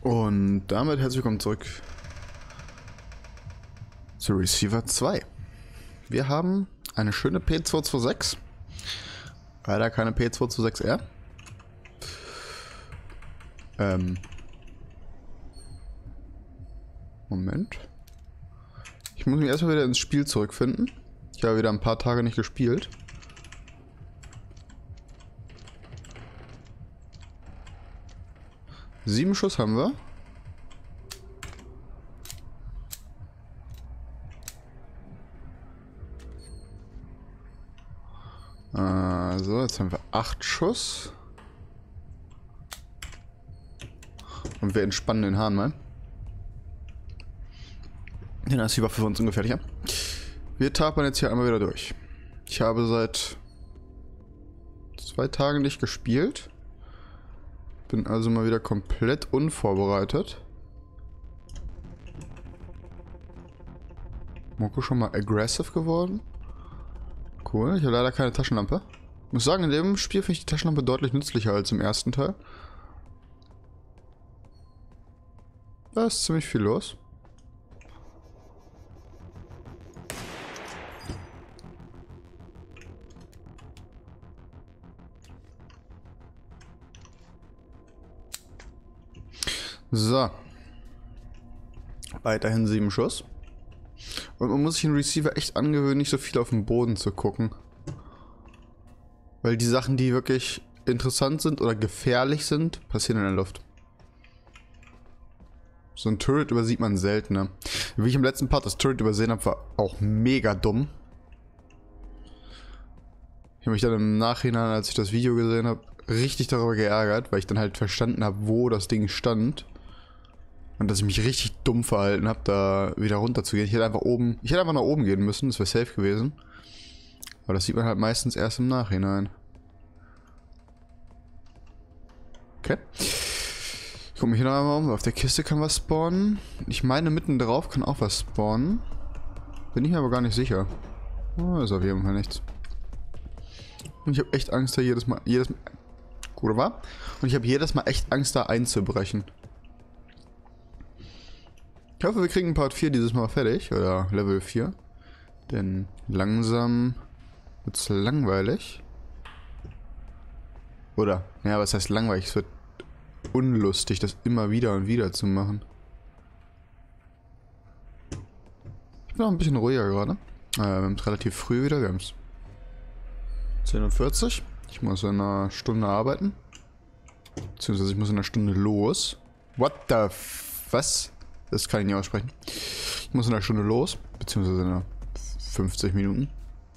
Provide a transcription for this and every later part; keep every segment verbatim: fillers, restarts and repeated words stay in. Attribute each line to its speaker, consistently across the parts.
Speaker 1: Und damit herzlich willkommen zurück zu Receiver zwei. Wir haben eine schöne P zwei zwei sechs. Leider keine P zwei zwei sechs R. Ähm. Moment. Ich muss mich erstmal wieder ins Spiel zurückfinden. Ich habe wieder ein paar Tage nicht gespielt. Sieben Schuss haben wir. Äh, so, jetzt haben wir acht Schuss. Und wir entspannen den Hahn mal. Dann ist die Waffe für uns ungefährlicher. Wir tapern jetzt hier einmal wieder durch. Ich habe seit zwei Tagen nicht gespielt. Bin also mal wieder komplett unvorbereitet. Moko schon mal aggressive geworden. Cool, ich habe leider keine Taschenlampe. Ich muss sagen, in dem Spiel finde ich die Taschenlampe deutlich nützlicher als im ersten Teil. Da ist ziemlich viel los. So. Weiterhin sieben Schuss. Und man muss sich den Receiver echt angewöhnen, nicht so viel auf den Boden zu gucken. Weil die Sachen, die wirklich interessant sind oder gefährlich sind, passieren in der Luft. So ein Turret übersieht man seltener. Wie ich im letzten Part das Turret übersehen habe, war auch mega dumm. Ich habe mich dann im Nachhinein, als ich das Video gesehen habe, richtig darüber geärgert, weil ich dann halt verstanden habe, wo das Ding stand. Und dass ich mich richtig dumm verhalten habe, da wieder runter zu gehen. Ich hätte einfach oben, ich hätte einfach nach oben gehen müssen, das wäre safe gewesen. Aber das sieht man halt meistens erst im Nachhinein. Okay. Ich gucke mich hier noch einmal um. Auf der Kiste kann was spawnen. Ich meine, mitten drauf kann auch was spawnen. Bin ich mir aber gar nicht sicher. Oh, ist auf jeden Fall nichts. Und ich habe echt Angst, da jedes Mal, jedes Mal, gut war. Und ich habe jedes Mal echt Angst, da einzubrechen. Ich hoffe, wir kriegen Part vier dieses Mal fertig, oder Level vier. Denn langsam wird es langweilig. Oder, ja, was heißt langweilig? Es wird unlustig, das immer wieder und wieder zu machen. Ich bin auch ein bisschen ruhiger gerade. Äh, wir haben es relativ früh wieder, wir haben es zehn Uhr vierzig. Ich muss in einer Stunde arbeiten. Beziehungsweise ich muss in einer Stunde los. What the f... Was? Das kann ich nicht aussprechen. Ich muss in einer Stunde los. Beziehungsweise in einer fünfzig Minuten.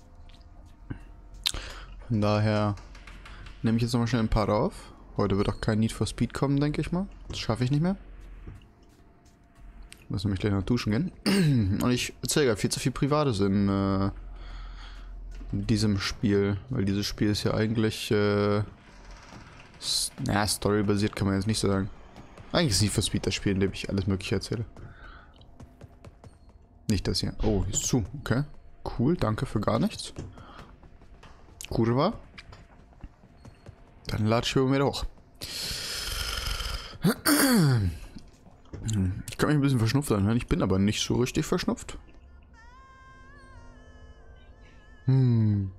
Speaker 1: Von daher nehme ich jetzt nochmal schnell ein paar auf. Heute wird auch kein Need for Speed kommen, denke ich mal. Das schaffe ich nicht mehr. Ich muss nämlich gleich noch duschen gehen. Und ich erzähle viel zu viel Privates in, äh, in diesem Spiel. Weil dieses Spiel ist ja eigentlich... Äh, na, storybasiert kann man jetzt nicht so sagen. Eigentlich ist Need for Speed das Spiel, in dem ich alles Mögliche erzähle. Nicht das hier. Oh, ist zu. Okay. Cool, danke für gar nichts. Kurva. Dann latsch ich mir hoch. Ich kann mich ein bisschen verschnupft anhören. Ich bin aber nicht so richtig verschnupft. Hm.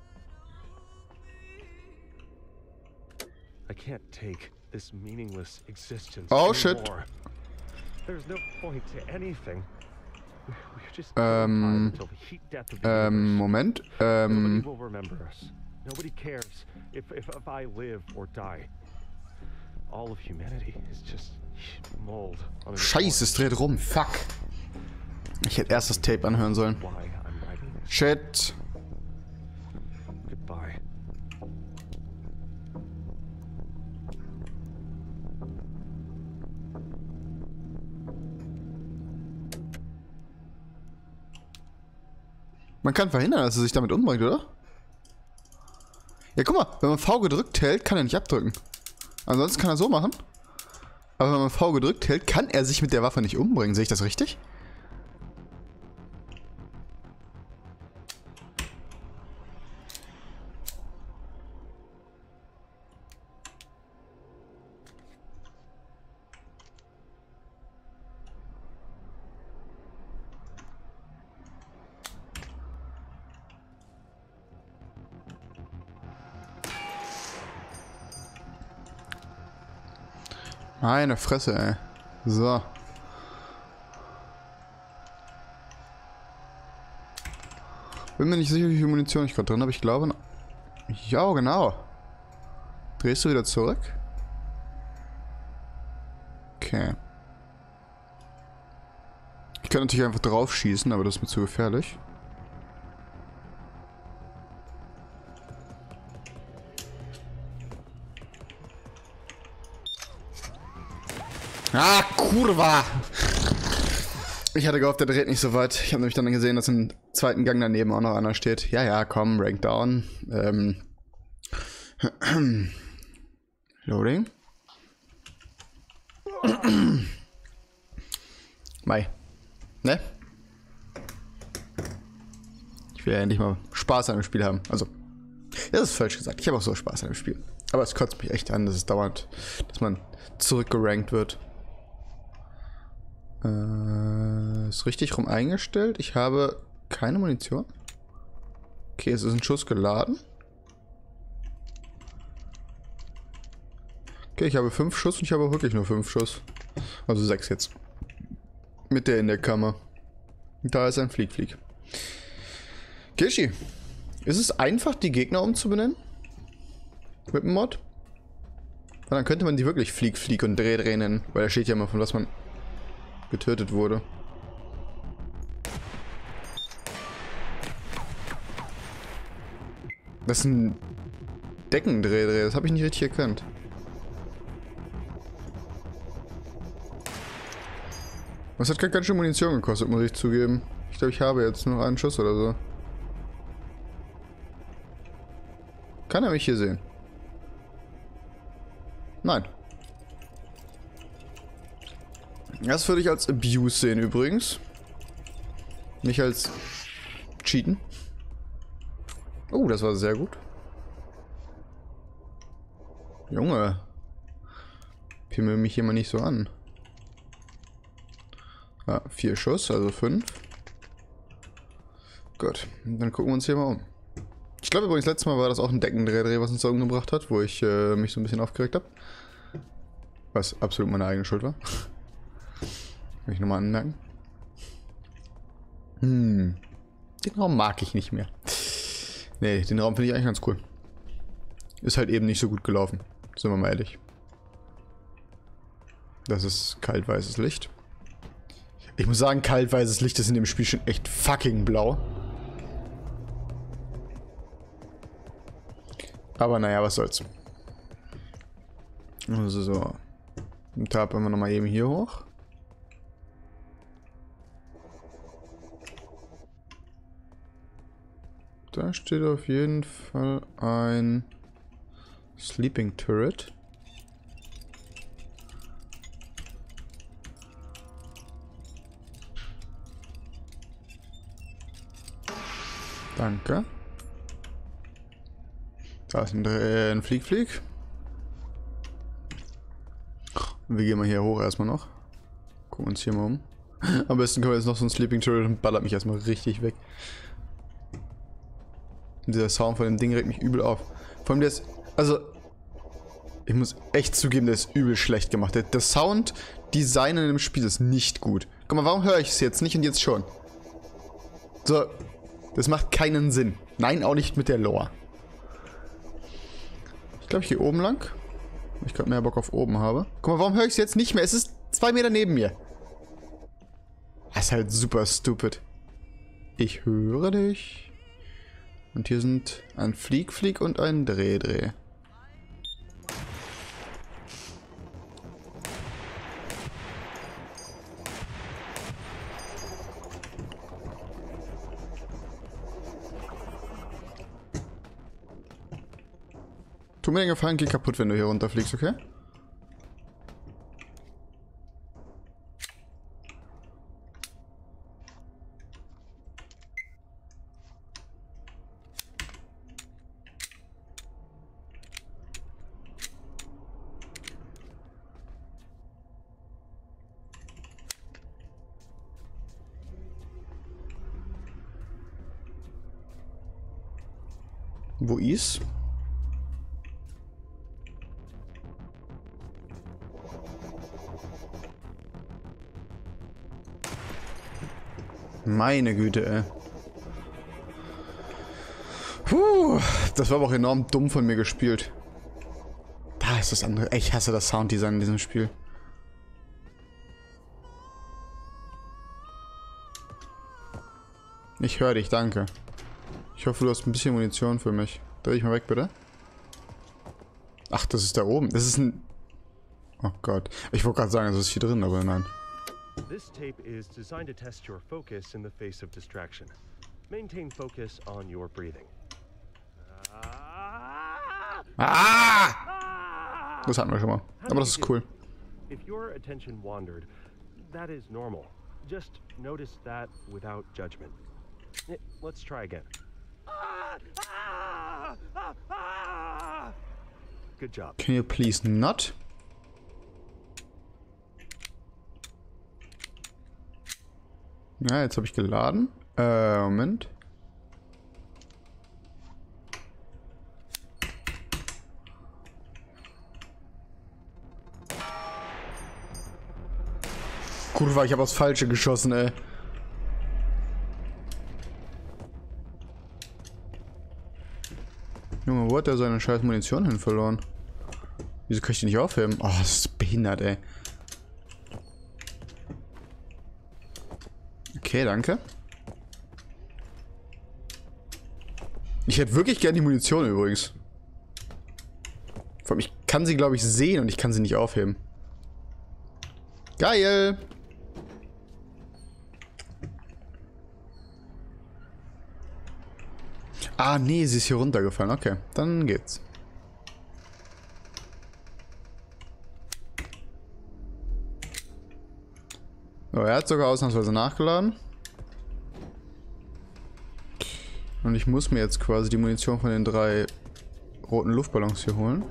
Speaker 2: I can't take this meaningless existence
Speaker 1: Oh shit.
Speaker 2: anymore. There's no point to anything. We're just
Speaker 1: Ähm,
Speaker 2: until the heat death of the
Speaker 1: ähm,
Speaker 2: universe.
Speaker 1: Moment,
Speaker 2: Nobody
Speaker 1: ähm,
Speaker 2: will remember us. Nobody cares if, if if I live or die. All of humanity is just mold. on the
Speaker 1: Scheiße, es dreht rum, fuck. Ich hätte erst das Tape anhören sollen.
Speaker 2: why I'm writing this.
Speaker 1: Shit.
Speaker 2: Goodbye.
Speaker 1: Man kann verhindern, dass er sich damit umbringt, oder? Ja, guck mal, wenn man V gedrückt hält, kann er nicht abdrücken. Ansonsten kann er so machen. Aber wenn man V gedrückt hält, kann er sich mit der Waffe nicht umbringen. Sehe ich das richtig? Meine Fresse, ey. So. Bin mir nicht sicher, wie viel Munition ich gerade drin habe. Ich glaube... Ja, genau. Drehst du wieder zurück? Okay. Ich kann natürlich einfach drauf schießen, aber das ist mir zu gefährlich. Ah, Kurva! Ich hatte gehofft, der dreht nicht so weit. Ich habe nämlich dann gesehen, dass im zweiten Gang daneben auch noch einer steht. Ja, ja, komm, Rank down. Ähm. Loading. Mai. Ne? Ich will ja endlich mal Spaß an dem Spiel haben. Also, das ist falsch gesagt. Ich habe auch so Spaß an dem Spiel. Aber es kotzt mich echt an, dass es dauert, dass man zurückgerankt wird. Äh, ist richtig rum eingestellt. Ich habe keine Munition. Okay, es ist ein Schuss geladen. Okay, ich habe fünf Schuss und ich habe wirklich nur fünf Schuss. Also sechs jetzt. Mit der in der Kammer. Da ist ein Flieg-Flieg. Kishi, ist es einfach, die Gegner umzubenennen? Mit dem Mod? Weil dann könnte man die wirklich Flieg-Flieg und Dreh-Dreh nennen. Weil da steht ja immer, von was man getötet wurde. Das ist ein Deckendreh-Dreh. Das habe ich nicht richtig erkannt. Das hat ganz schön Munition gekostet, muss ich zugeben. Ich glaube, ich habe jetzt nur noch einen Schuss oder so. Kann er mich hier sehen? Nein. Das würde ich als Abuse sehen übrigens. Nicht als Cheaten. Oh, das war sehr gut. Junge. Pimmel mich hier mal nicht so an. Ah, vier Schuss, also fünf. Gut, dann gucken wir uns hier mal um. Ich glaube übrigens, letztes Mal war das auch ein Deckendrehdreh, was uns da umgebracht hat, wo ich äh, mich so ein bisschen aufgeregt habe. Was absolut meine eigene Schuld war. Will ich nochmal anmerken. Hm. Den Raum mag ich nicht mehr. Nee, den Raum finde ich eigentlich ganz cool. Ist halt eben nicht so gut gelaufen. Sind wir mal ehrlich. Das ist kaltweißes Licht. Ich muss sagen, kaltweißes Licht ist in dem Spiel schon echt fucking blau. Aber naja, was soll's. Also so. Den Tab wir nochmal eben hier hoch. Da steht auf jeden Fall ein Sleeping Turret. Danke. Da ist ein, ein Flieg-Flieg. Und wir gehen mal hier hoch erstmal noch. Gucken uns hier mal um. Am besten können wir jetzt noch so ein Sleeping Turret und ballert mich erstmal richtig weg. Und dieser Sound von dem Ding regt mich übel auf. Vor allem der ist, also, ich muss echt zugeben, der ist übel schlecht gemacht. Der, der Sound-Design in dem Spiel ist nicht gut. Guck mal, warum höre ich es jetzt nicht und jetzt schon? So, das macht keinen Sinn. Nein, auch nicht mit der Lore. Ich glaube, ich gehe oben lang. Weil ich gerade mehr Bock auf oben habe. Guck mal, warum höre ich es jetzt nicht mehr? Es ist zwei Meter neben mir. Das ist halt super stupid. Ich höre dich. Und hier sind ein Flieg-Flieg und ein Dreh-Dreh. Tu mir den Gefallen, geh kaputt, wenn du hier runterfliegst, okay? Wo ist? Meine Güte, ey. Puh, das war aber auch enorm dumm von mir gespielt. Da ist das andere. Ich hasse das Sounddesign in diesem Spiel. Ich höre dich, danke. Ich hoffe, du hast ein bisschen Munition für mich. Dreh ich mal weg, bitte. Ach, das ist da oben. Das ist ein... Oh Gott. Ich wollte gerade sagen, das ist hier drin, aber nein.
Speaker 2: This tape is designed to test your focus in the face of distraction. Maintain focus on your breathing.
Speaker 1: Ah! Das hatten wir schon mal. Aber das ist cool.
Speaker 2: If your attention wandered, that is normal. Just notice that without judgment. Let's try again. Good job.
Speaker 1: Can you please not? Ja, jetzt habe ich geladen. Äh, Moment. Kurwa, ich habe aufs Falsche geschossen, ey. Junge, wo hat er seine scheiß Munition hin verloren? Wieso kann ich die nicht aufheben? Oh, das ist behindert, ey. Okay, danke. Ich hätte wirklich gern die Munition übrigens. Vor allem, ich kann sie, glaube ich, sehen und ich kann sie nicht aufheben. Geil! Ah, nee, sie ist hier runtergefallen. Okay, dann geht's. So, er hat sogar ausnahmsweise nachgeladen. Und ich muss mir jetzt quasi die Munition von den drei roten Luftballons hier holen.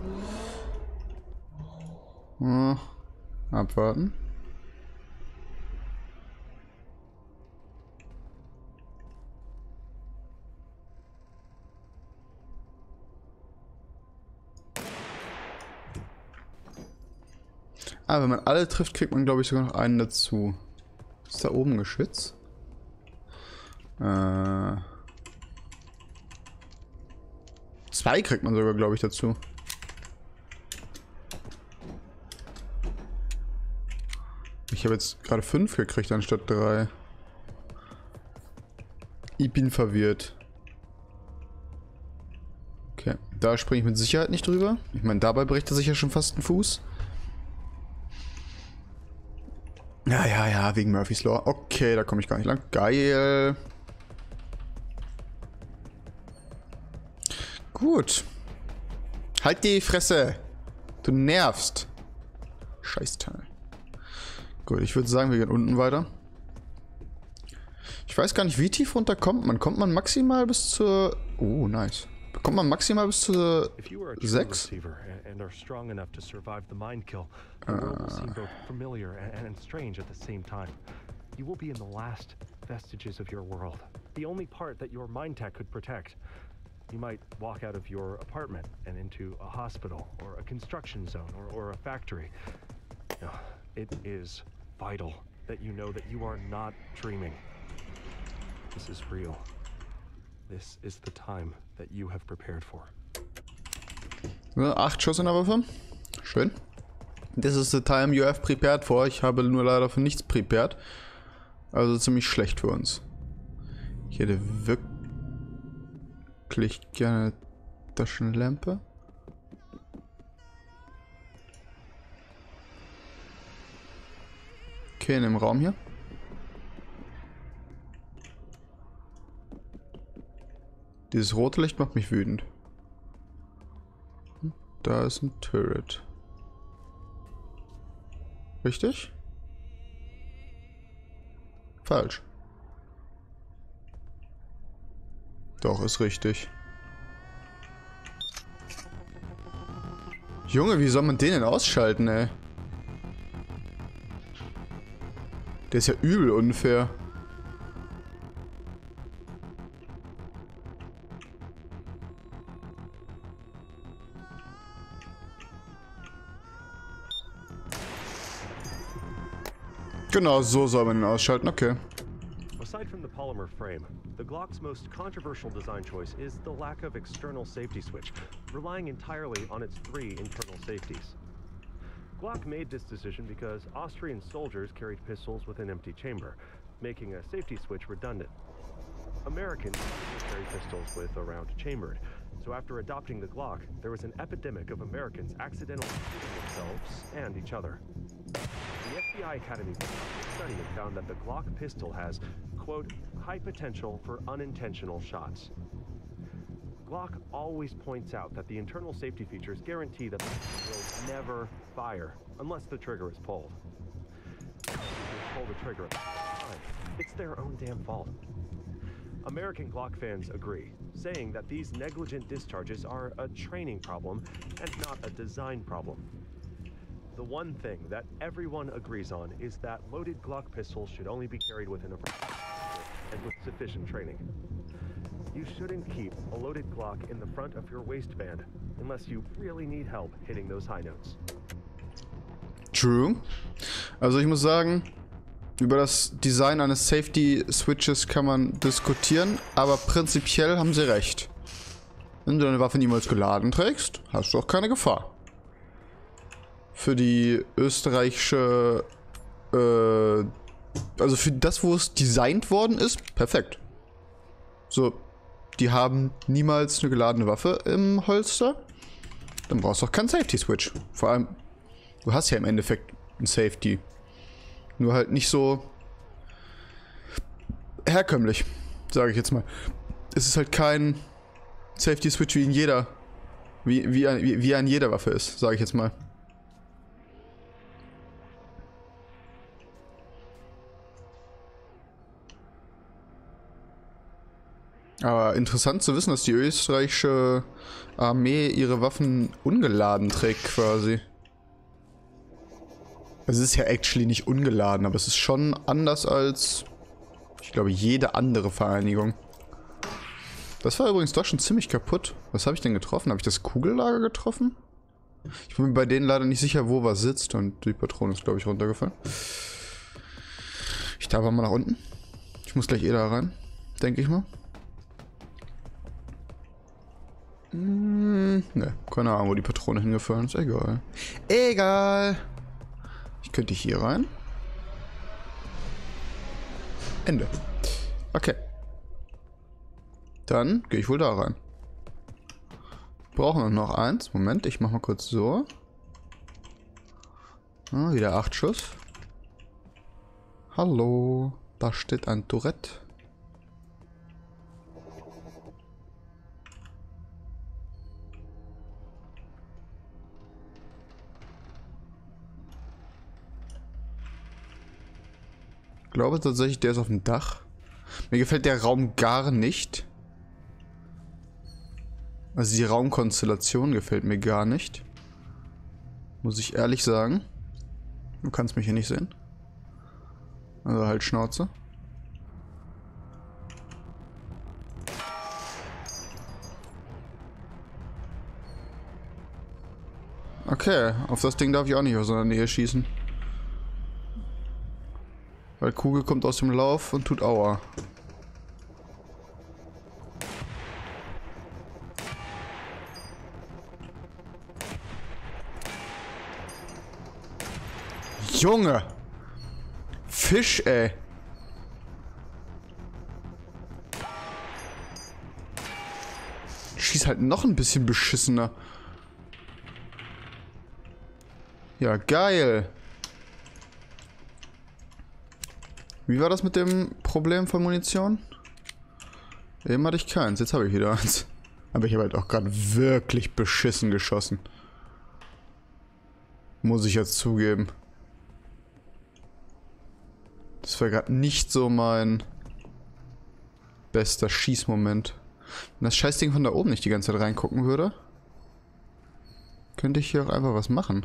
Speaker 1: Oh, abwarten. Ah, wenn man alle trifft, kriegt man, glaube ich, sogar noch einen dazu. Ist da oben ein Geschütz? Äh... Zwei kriegt man sogar, glaube ich, dazu. Ich habe jetzt gerade fünf gekriegt anstatt drei. Ich bin verwirrt. Okay, da springe ich mit Sicherheit nicht drüber. Ich meine, dabei bricht er sich ja schon fast einen Fuß. Ja, ja, ja, wegen Murphy's Law. Okay, da komme ich gar nicht lang. Geil. Gut. Halt die Fresse. Du nervst. Scheißteil. Gut, ich würde sagen, wir gehen unten weiter. Ich weiß gar nicht, wie tief runter kommt man. Kommt man maximal bis zur... Oh, nice. Kommt man maximal bis zur sechs? Uh.
Speaker 2: You will be in the last vestiges of your world. The only part that your mind tech could protect. You might walk out of your apartment and into a hospital or a construction zone or, or a factory. No, it is vital that you know that you are not dreaming. This is real. This is the time that you have prepared for.
Speaker 1: Ja, acht Schuss in der Waffe. Schön. This is the time you have prepared for. Ich habe nur leider für nichts prepared. Also ziemlich schlecht für uns. Ich hätte wirklich gerne Taschenlampe. Okay, in dem Raum hier. Dieses rote Licht macht mich wütend. Da ist ein Turret. Richtig? Falsch. Doch, ist richtig. Junge, wie soll man den denn ausschalten, ey? Der ist ja übel unfair. Genau, so soll man ihn ausschalten, okay.
Speaker 2: Aside from the polymer frame, the Glock's most controversial design choice is the lack of external safety switch, relying entirely on its three internal safeties. Glock made this decision because Austrian soldiers carried pistols with an empty chamber, making a safety switch redundant. Americans carry pistols with a round chambered, so after adopting the Glock, there was an epidemic of Americans accidentally shooting themselves and each other. The F B I Academy study had found that the Glock pistol has, quote, high potential for unintentional shots. Glock always points out that the internal safety features guarantee that the pistol will never fire unless the trigger is pulled. If you pull the trigger at the time, it's their own damn fault. American Glock fans agree, saying that these negligent discharges are a training problem and not a design problem. The one thing that everyone agrees on is that loaded Glock pistols should only be carried within a and with sufficient training. You shouldn't keep a loaded Glock in the front of your waistband unless you really need help hitting those high notes.
Speaker 1: True. Also ich muss sagen, über das Design eines Safety Switches kann man diskutieren, aber prinzipiell haben sie recht. Wenn du deine Waffe niemals geladen trägst, hast du auch keine Gefahr. Für die österreichische, äh, also für das, wo es designt worden ist, perfekt. So, die haben niemals eine geladene Waffe im Holster. Dann brauchst du auch keinen Safety Switch. Vor allem, du hast ja im Endeffekt ein Safety. Nur halt nicht so herkömmlich, sage ich jetzt mal. Es ist halt kein Safety Switch wie in jeder, wie, wie, ein, wie, wie an jeder Waffe ist, sage ich jetzt mal. Aber interessant zu wissen, dass die österreichische Armee ihre Waffen ungeladen trägt quasi. Es ist ja actually nicht ungeladen, aber es ist schon anders als, ich glaube, jede andere Vereinigung. Das war übrigens doch schon ziemlich kaputt. Was habe ich denn getroffen? Habe ich das Kugellager getroffen? Ich bin mir bei denen leider nicht sicher, wo was sitzt und die Patrone ist, glaube ich, runtergefallen. Ich darf mal nach unten. Ich muss gleich eh da rein, denke ich mal. Hm, ne, keine Ahnung, wo die Patrone hingefallen ist. Egal. Egal. Ich könnte hier rein. Ende. Okay. Dann gehe ich wohl da rein. Brauchen wir noch eins. Moment, ich mache mal kurz so. Ah, wieder acht Schuss. Hallo. Da steht ein Tourette. Ich glaube tatsächlich, der ist auf dem Dach. Mir gefällt der Raum gar nicht. Also die Raumkonstellation gefällt mir gar nicht. Muss ich ehrlich sagen. Du kannst mich hier nicht sehen. Also halt Schnauze. Okay, auf das Ding darf ich auch nicht aus seiner Nähe schießen. Weil Kugel kommt aus dem Lauf und tut Aua. Junge! Fisch, ey! Schieß halt noch ein bisschen beschissener. Ja, geil! Wie war das mit dem Problem von Munition? Eben hatte ich keins, jetzt habe ich wieder eins. Aber ich habe halt auch gerade wirklich beschissen geschossen. Muss ich jetzt zugeben. Das war gerade nicht so mein bester Schießmoment. Wenn das Scheißding von da oben nicht die ganze Zeit reingucken würde, könnte ich hier auch einfach was machen.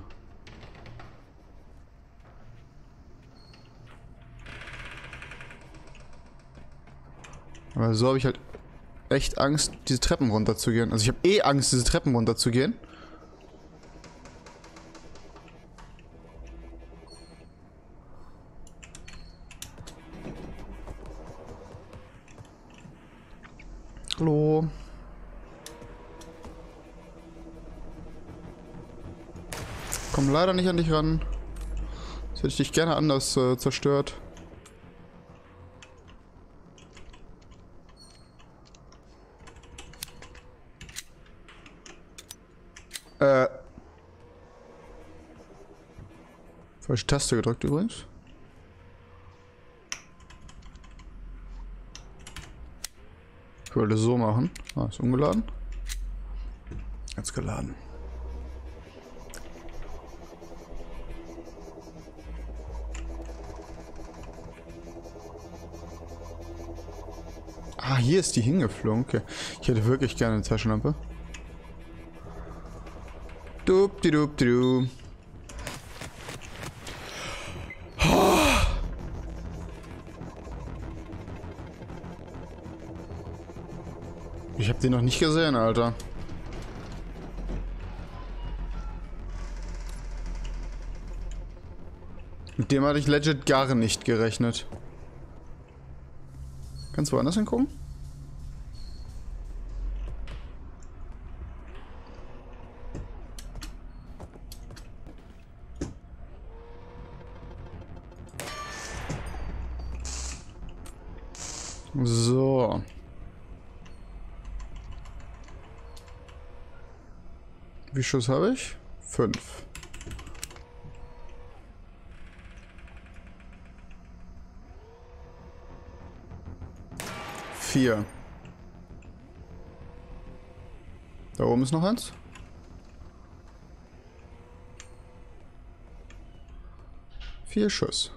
Speaker 1: Aber so habe ich halt echt Angst, diese Treppen runterzugehen. Also ich habe eh Angst, diese Treppen runterzugehen. Hallo. Komm leider nicht an dich ran. Jetzt hätte ich dich gerne anders äh, zerstört. Äh. Falsche Taste gedrückt übrigens. Ich wollte so machen. Ah, ist umgeladen. Jetzt geladen. Ah, hier ist die hingeflogen. Okay. Ich hätte wirklich gerne eine Taschenlampe. Dupdidup-didu. Ich hab den noch nicht gesehen, Alter. Mit dem hatte ich legit gar nicht gerechnet. Kannst du woanders hingucken? So. Wie viel Schuss habe ich? Fünf. Vier. Da oben ist noch eins. Vier Schuss.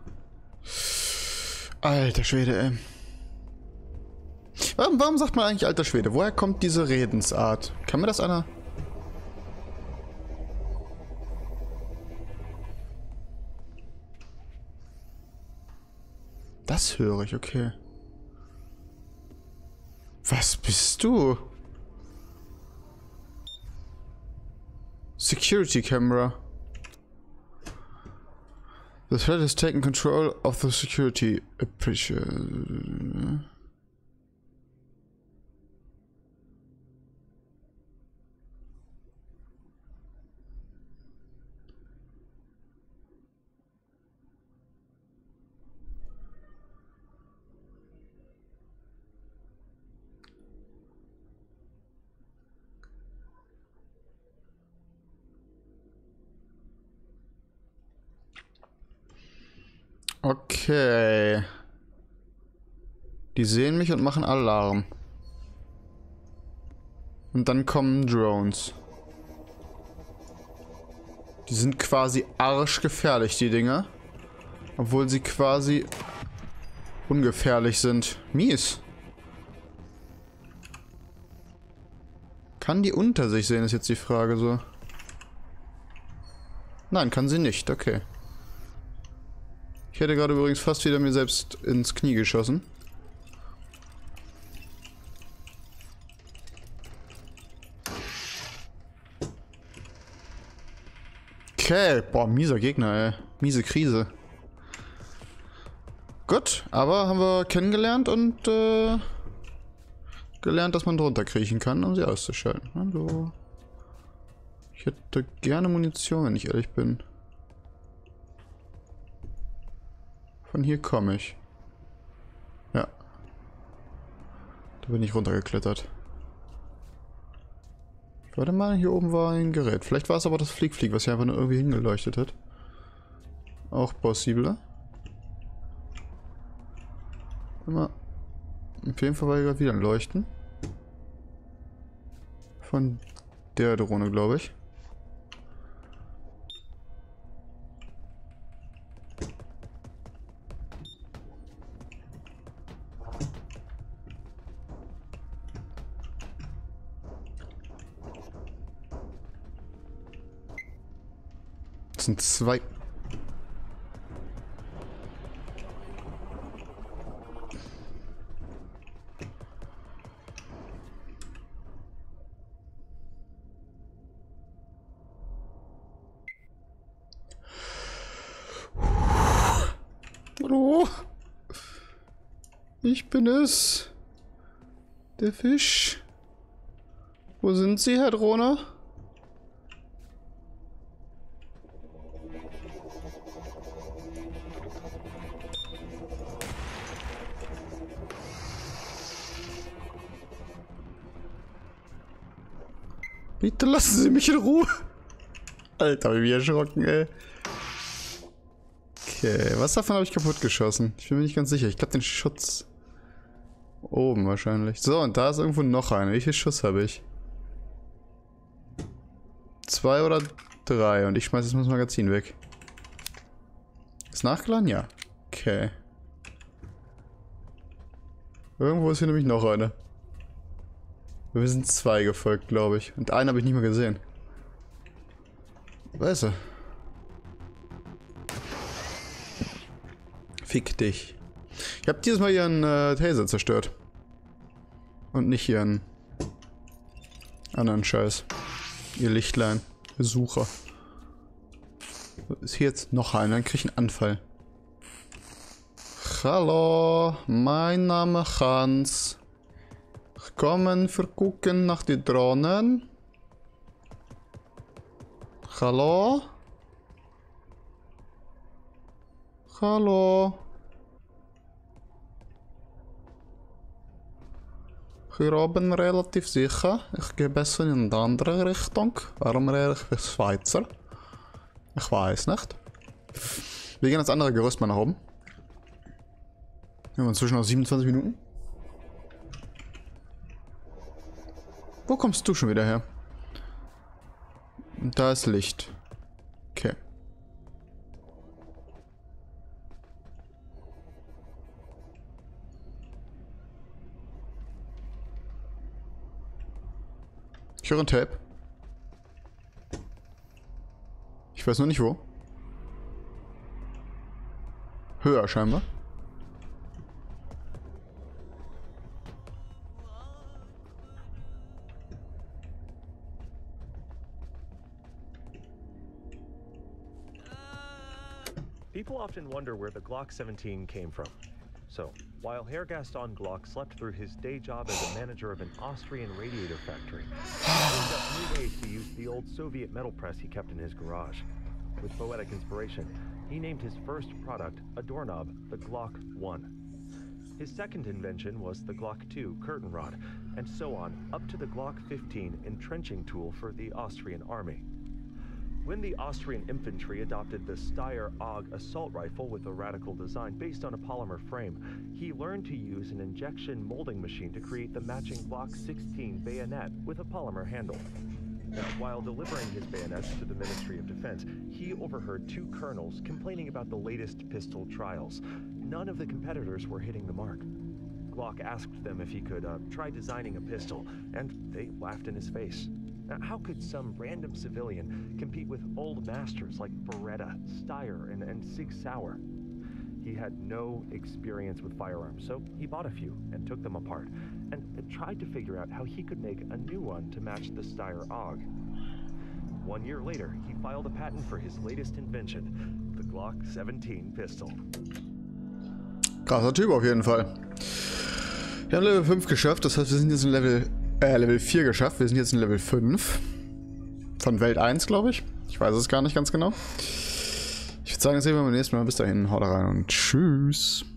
Speaker 1: Alter Schwede, ey. Warum, warum sagt man eigentlich alter Schwede? Woher kommt diese Redensart? Kann mir das einer... Das höre ich, okay. Was bist du? Security camera. The threat has taken control of the security apparatus. Okay. Die sehen mich und machen Alarm. Und dann kommen Drones. Die sind quasi arschgefährlich, die Dinger. Obwohl sie quasi ungefährlich sind. Mies. Kann die unter sich sehen, ist jetzt die Frage so. Nein, kann sie nicht, okay. Ich hätte gerade übrigens fast wieder mir selbst ins Knie geschossen. Okay, boah, mieser Gegner, ey. Miese Krise. Gut, aber haben wir kennengelernt und äh, gelernt, dass man drunter kriechen kann, um sie auszuschalten. Hallo. Ich hätte gerne Munition, wenn ich ehrlich bin. Von hier komme ich. Ja. Da bin ich runtergeklettert. Warte mal, hier oben war ein Gerät. Vielleicht war es aber das Flieg-Flieg, was hier einfach nur irgendwie hingeleuchtet hat. Auch possible. Immer. Auf jeden Fall war hier gerade wieder ein Leuchten. Von der Drohne, glaube ich. Das sind zwei. Hallo. Ich bin es. Der Fisch. Wo sind Sie, Herr Drohne? Bitte lassen Sie mich in Ruhe. Alter, wie erschrocken, ey. Okay, was davon habe ich kaputt geschossen? Ich bin mir nicht ganz sicher. Ich glaube den Schutz oben wahrscheinlich. So, und da ist irgendwo noch einer. Wie viel Schuss habe ich? Zwei oder drei. Und ich schmeiße jetzt mal das Magazin weg. Ist nachgeladen? Ja. Okay. Irgendwo ist hier nämlich noch einer. Wir sind zwei gefolgt, glaube ich. Und einen habe ich nicht mehr gesehen. Weißt du? Fick dich. Ich habe dieses Mal ihren äh, Taser zerstört. Und nicht ihren anderen Scheiß. Ihr Lichtlein. Besucher. Ist hier jetzt noch einer? Dann krieg ich einen Anfall. Hallo, mein Name Hans. Kommen für gucken nach die Drohnen. Hallo? Hallo? Hier oben relativ sicher. Ich gehe besser in die andere Richtung. Warum rede ich wie Schweizer? Ich weiß nicht. Wir gehen das andere Gerüst mal nach oben. Wir haben inzwischen noch siebenundzwanzig Minuten. Wo kommst du schon wieder her? Da ist Licht. Okay. Ich höre ein Tape. Ich weiß noch nicht wo. Höher scheinbar.
Speaker 2: People often wonder where the Glock seventeen came from. So, while Herr Gaston Glock slept through his day job as a manager of an Austrian radiator factory, he worked up new ways to use the old Soviet metal press he kept in his garage. With poetic inspiration, he named his first product, a doorknob, the Glock one. His second invention was the Glock two curtain rod, and so on, up to the Glock fifteen entrenching tool for the Austrian army. When the Austrian infantry adopted the Steyr AUG assault rifle with a radical design based on a polymer frame, he learned to use an injection molding machine to create the matching Glock sixteen bayonet with a polymer handle. Now, while delivering his bayonets to the Ministry of Defense, he overheard two colonels complaining about the latest pistol trials. None of the competitors were hitting the mark. Glock asked them if he could uh, try designing a pistol, and they laughed in his face. Now, how could some random civilian compete with old masters like Beretta, Steyr, and, and Sig Sauer? He had no experience with firearms, so he bought a few and took them apart, and tried to figure out how he could make a new one to match the Steyr AUG. One year later, he filed a patent for his latest invention, the Glock seventeen pistol.
Speaker 1: Krasser Typ auf jeden Fall. Wir haben Level fünf geschafft, das heißt, wir sind jetzt in Level, äh, Level vier geschafft. Wir sind jetzt in Level fünf. Von Welt eins, glaube ich. Ich weiß es gar nicht ganz genau. Ich würde sagen, das sehen wir beim nächsten Mal. Bis dahin, haut rein und tschüss.